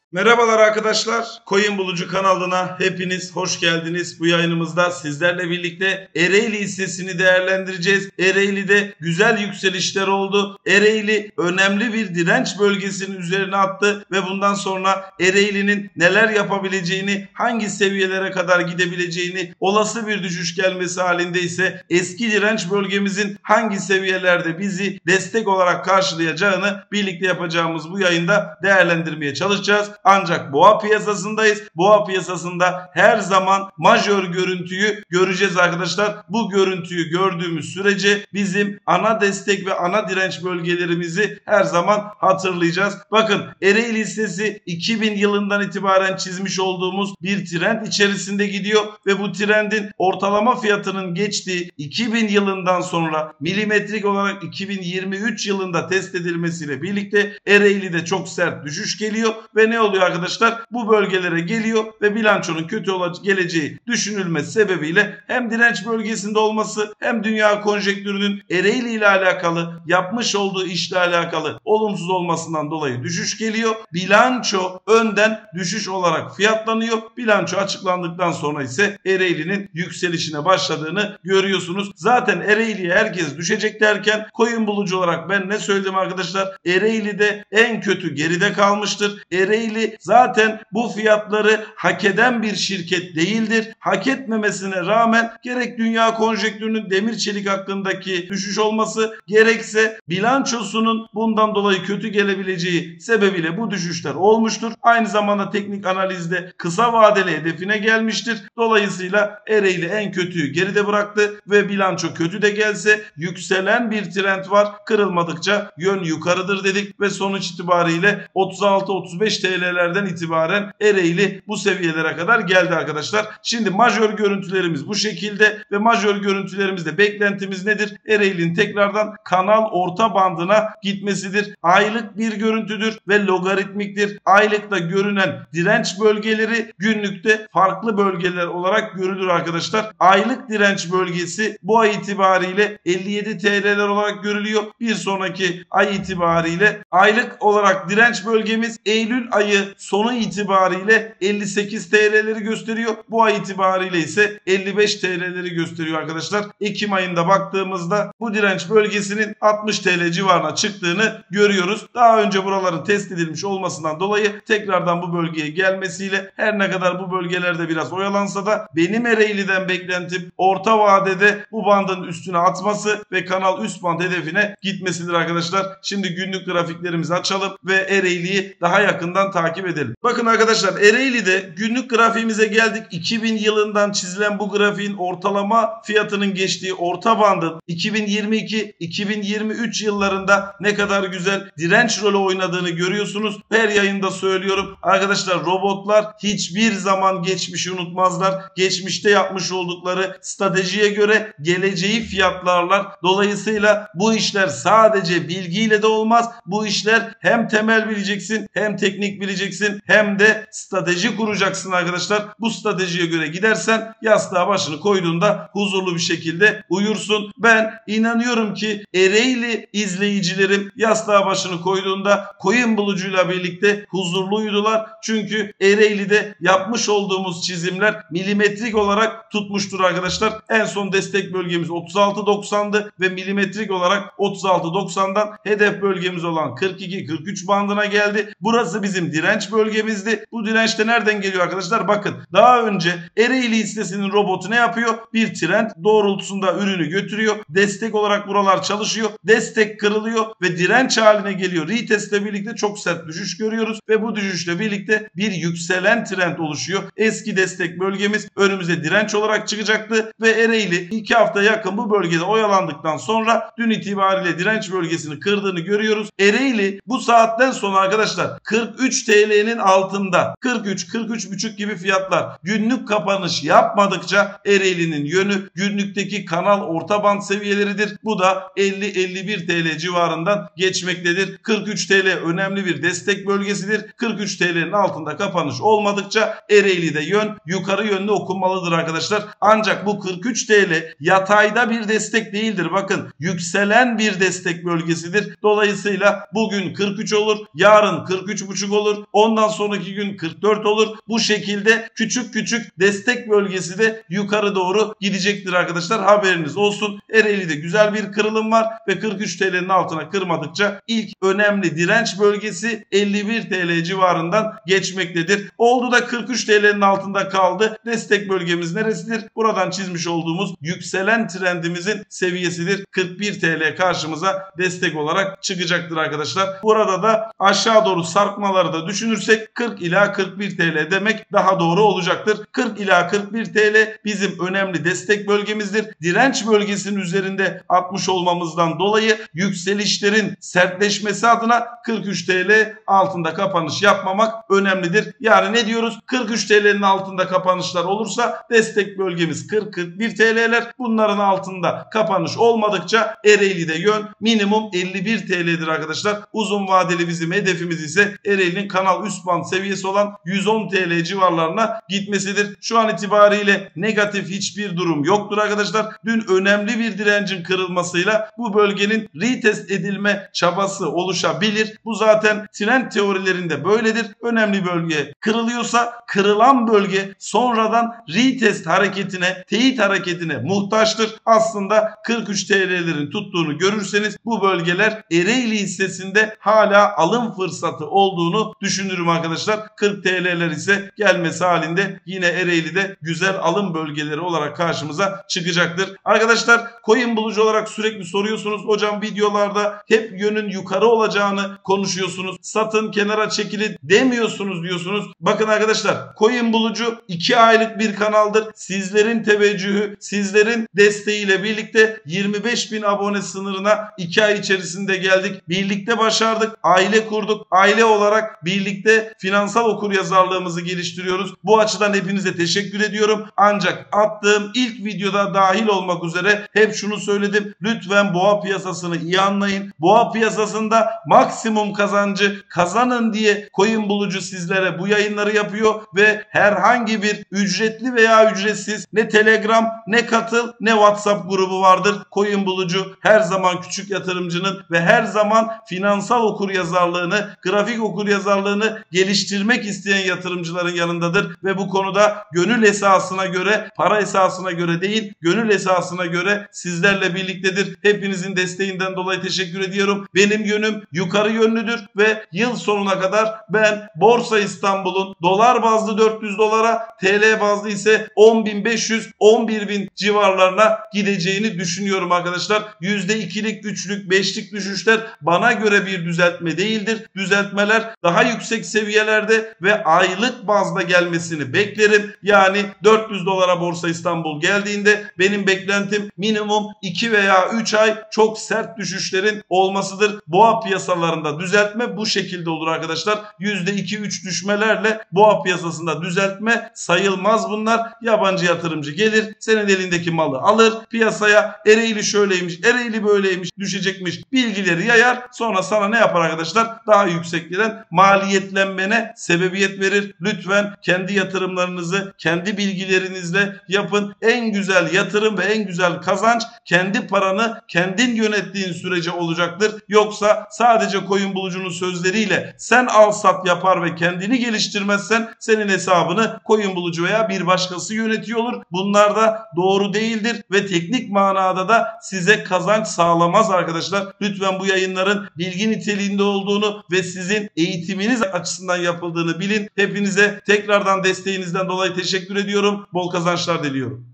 Merhabalar arkadaşlar. Coin Bulucu kanalına hepiniz hoş geldiniz. Bu yayınımızda sizlerle birlikte Ereğli hissesini değerlendireceğiz. Ereğli'de güzel yükselişler oldu. Ereğli önemli bir direnç bölgesinin üzerine attı ve bundan sonra Ereğli'nin neler yapabileceğini, hangi seviyelere kadar gidebileceğini, olası bir düşüş gelmesi halinde ise eski direnç bölgemizin hangi seviyelerde bizi destek olarak karşılayacağını birlikte yapacağımız bu yayında değerlendirmeye çalışacağız. Ancak boğa piyasasındayız. Boğa piyasasında her zaman majör görüntüyü göreceğiz arkadaşlar. Bu görüntüyü gördüğümüz sürece bizim ana destek ve ana direnç bölgelerimizi her zaman hatırlayacağız. Bakın Ereğli hissesi 2000 yılından itibaren çizmiş olduğumuz bir trend içerisinde gidiyor ve bu trendin ortalama fiyatının geçtiği 2000 yılından sonra milimetrik olarak 2023 yılında test edilmesiyle birlikte Ereğli'de çok sert düşüş geliyor ve ne oluyor arkadaşlar? Bu bölgelere geliyor ve bilançonun kötü geleceği düşünülmesi sebebiyle hem direnç bölgesinde olması hem dünya konjektürünün Ereğli ile alakalı yapmış olduğu işle alakalı olumsuz olmasından dolayı düşüş geliyor. Bilanço önden düşüş olarak fiyatlanıyor. Bilanço açıklandıktan sonra ise Ereğli'nin yükselişine başladığını görüyorsunuz. Zaten Ereğli'ye herkes düşecek derken Coin Bulucu olarak ben ne söyledim arkadaşlar? Ereğli'de en kötü geride kalmıştır. Ereğli zaten bu fiyatları hak eden bir şirket değildir. Hak etmemesine rağmen gerek dünya konjektürünün demir çelik hakkındaki düşüş olması gerekse bilançosunun bundan dolayı kötü gelebileceği sebebiyle bu düşüşler olmuştur. Aynı zamanda teknik analizde kısa vadeli hedefine gelmiştir. Dolayısıyla Ereğli en kötüyü geride bıraktı ve bilanço kötü de gelse yükselen bir trend var. Kırılmadıkça yön yukarıdır dedik ve sonuç itibariyle 36-35 TL'lerden itibaren Ereğli bu seviyelere kadar geldi arkadaşlar. Şimdi majör görüntülerimiz bu şekilde ve majör görüntülerimizde beklentimiz nedir? Ereğli'nin tekrardan kanal orta bandına gitmesidir. Aylık bir görüntüdür ve logaritmiktir. Aylıkta görünen direnç bölgeleri günlükte farklı bölgeler olarak görülür arkadaşlar. Aylık direnç bölgesi bu ay itibariyle 57 TL'ler olarak görülüyor. Bir sonraki ay itibariyle aylık olarak direnç bölgemiz Eylül ayı sonu itibariyle 58 TL'leri gösteriyor. Bu ay itibariyle ise 55 TL'leri gösteriyor arkadaşlar. Ekim ayında baktığımızda bu direnç bölgesinin 60 TL civarına çıktığını görüyoruz. Daha önce buraların test edilmiş olmasından dolayı tekrardan bu bölgeye gelmesiyle her ne kadar bu bölgelerde biraz oyalansa da benim Ereğli'den beklentim orta vadede bu bandın üstüne atması ve kanal üst band hedefine gitmesidir arkadaşlar. Şimdi günlük grafiklerimizi açalım ve Ereğli'yi daha yakından takip edelim. Bakın arkadaşlar Ereğli'de günlük grafiğimize geldik. 2000 yılından çizilen bu grafiğin ortalama fiyatının geçtiği orta bandın 2022-2023 yıllarında ne kadar güzel direnç rolü oynadığını görüyorsunuz. Her yayında söylüyorum. Arkadaşlar robotlar hiçbir zaman geçmişi unutmazlar. Geçmişte yapmış oldukları stratejiye göre geleceği fiyatlarlar. Dolayısıyla bu işler sadece bilgiyle de olmaz. Bu işler hem temel bileceksin hem teknik bileceksin hem de strateji kuracaksın arkadaşlar. Bu stratejiye göre gidersen yastığa başını koyduğunda huzurlu bir şekilde uyursun. Ben inanıyorum ki Ereğli izleyicilerim yastığa başını koyduğunda Coin Bulucu'yla birlikte huzurlu uyudular. Çünkü Ereğli'de yapmış olduğumuz çizimler milimetrik olarak tutmuştur arkadaşlar. En son destek bölgemiz 36.90'dı ve milimetrik olarak 36.90'dan hedef bölgemiz olan 42-43 bandına geldi. Burası bizim direnç bölgemizdi. Bu dirençte nereden geliyor arkadaşlar? Bakın daha önce Ereğli hissesinin robotu ne yapıyor? Bir trend doğrultusunda ürünü götürüyor. Destek olarak buralar çalışıyor. Destek kırılıyor ve direnç haline geliyor. Retest ile birlikte çok sert düşüş görüyoruz ve bu düşüşle birlikte bir yükselen trend oluşuyor. Eski destek bölgemiz önümüze direnç olarak çıkacaktı ve Ereğli 2 hafta yakın bu bölgede oyalandıktan sonra dün itibariyle direnç bölgesini kırdığını görüyoruz. Ereğli bu saatten sonra arkadaşlar 43 TL'nin altında 43-43,5 gibi fiyatlar günlük kapanış yapmadıkça Ereğli'nin yönü günlükteki kanal orta band seviyeleridir. Bu da 50-51 TL civarından geçmektedir. 43 TL önemli bir destek bölgesidir. 43 TL'nin altında kapanış olmadıkça Ereğli'de yön yukarı yönlü okunmalıdır arkadaşlar. Ancak bu 43 TL yatayda bir destek değildir. Bakın yükselen bir destek bölgesidir. Dolayısıyla bugün 43 olur, yarın 43,5 olur, Ondan sonraki gün 44 olur. Bu şekilde küçük küçük destek bölgesi de yukarı doğru gidecektir arkadaşlar. Haberiniz olsun. Ereğli'de güzel bir kırılım var ve 43 TL'nin altına kırmadıkça ilk önemli direnç bölgesi 51 TL civarından geçmektedir. Oldu da 43 TL'nin altında kaldı. Destek bölgemiz neresidir? Buradan çizmiş olduğumuz yükselen trendimizin seviyesidir. 41 TL karşımıza destek olarak çıkacaktır arkadaşlar. Burada da aşağı doğru sarkmaları da düşünürsek 40 ila 41 TL demek daha doğru olacaktır. 40 ila 41 TL bizim önemli destek bölgemizdir. Direnç bölgesinin üzerinde atmış olmamızdan dolayı yükselişlerin sertleşmesi adına 43 TL altında kapanış yapmamak önemlidir. Yani ne diyoruz? 43 TL'nin altında kapanışlar olursa destek bölgemiz 40-41 TL'ler. Bunların altında kapanış olmadıkça Ereğli'de yön minimum 51 TL'dir arkadaşlar. Uzun vadeli bizim hedefimiz ise Ereğli'nin kanal üst band seviyesi olan 110 TL civarlarına gitmesidir. Şu an itibariyle negatif hiçbir durum yoktur arkadaşlar. Dün önemli bir direncin kırılmasıyla bu bölgenin retest edilme çabası oluşabilir. Bu zaten trend teorilerinde böyledir. Önemli bölge kırılıyorsa kırılan bölge sonradan retest hareketine, teyit hareketine muhtaçtır. Aslında 43 TL'lerin tuttuğunu görürseniz bu bölgeler Ereğli hissesinde hala alım fırsatı olduğunu düşünürüm arkadaşlar. 40 TL'ler ise gelmesi halinde yine Ereğli'de güzel alım bölgeleri olarak karşımıza çıkacaktır. Arkadaşlar coin bulucu olarak sürekli soruyorsunuz. Hocam videolarda hep yönün yukarı olacağını konuşuyorsunuz. Satın, kenara çekilin demiyorsunuz diyorsunuz. Bakın arkadaşlar coin bulucu 2 aylık bir kanaldır. Sizlerin teveccühü, sizlerin desteğiyle birlikte 25.000 abone sınırına 2 ay içerisinde geldik. Birlikte başardık. Aile kurduk. Aile olarak birlikte finansal okuryazarlığımızı geliştiriyoruz. Bu açıdan hepinize teşekkür ediyorum. Ancak attığım ilk videoda dahil olmak üzere hep şunu söyledim. Lütfen boğa piyasasını iyi anlayın. Boğa piyasasında maksimum kazancı kazanın diye coin bulucu sizlere bu yayınları yapıyor ve herhangi bir ücretli veya ücretsiz ne Telegram, ne katıl, ne WhatsApp grubu vardır. Coin bulucu her zaman küçük yatırımcının ve her zaman finansal okuryazarlığını, grafik okuryazarlığını geliştirmek isteyen yatırımcıların yanındadır ve bu konuda gönül esasına göre, para esasına göre değil, gönül esasına göre sizlerle birliktedir. Hepinizin desteğinden dolayı teşekkür ediyorum. Benim yönüm yukarı yönlüdür ve yıl sonuna kadar ben Borsa İstanbul'un dolar bazlı 400 dolara, TL bazlı ise 10.500, 11.000 civarlarına gideceğini düşünüyorum arkadaşlar. %2'lik, 3'lük, 5'lik düşüşler bana göre bir düzeltme değildir. Düzeltmeler daha yüksek seviyelerde ve aylık bazda gelmesini beklerim. Yani 400 dolara Borsa İstanbul geldiğinde benim beklentim minimum 2 veya 3 ay çok sert düşüşlerin olmasıdır. Boğa piyasalarında düzeltme bu şekilde olur arkadaşlar. %2-3 düşmelerle boğa piyasasında düzeltme sayılmaz bunlar. Yabancı yatırımcı gelir, senin elindeki malı alır, piyasaya Ereğli şöyleymiş, Ereğli böyleymiş, düşecekmiş bilgileri yayar. Sonra sana ne yapar arkadaşlar? Daha yüksek gelen maliyetlenmene sebebiyet verir. Lütfen kendi yatırımlarınızı kendi bilgilerinizle yapın. En güzel yatırım ve en güzel kazanç kendi paranı kendin yönettiğin sürece olacaktır. Yoksa sadece coin bulucunun sözleriyle sen al sat yapar ve kendini geliştirmezsen senin hesabını coin bulucu veya bir başkası yönetiyor olur. Bunlar da doğru değildir ve teknik manada da size kazanç sağlamaz arkadaşlar. Lütfen bu yayınların bilgi niteliğinde olduğunu ve sizin eğitiminiz açısından yapıldığını bilin. Hepinize tekrardan desteğinizden dolayı teşekkür ediyorum. Bol kazançlar diliyorum.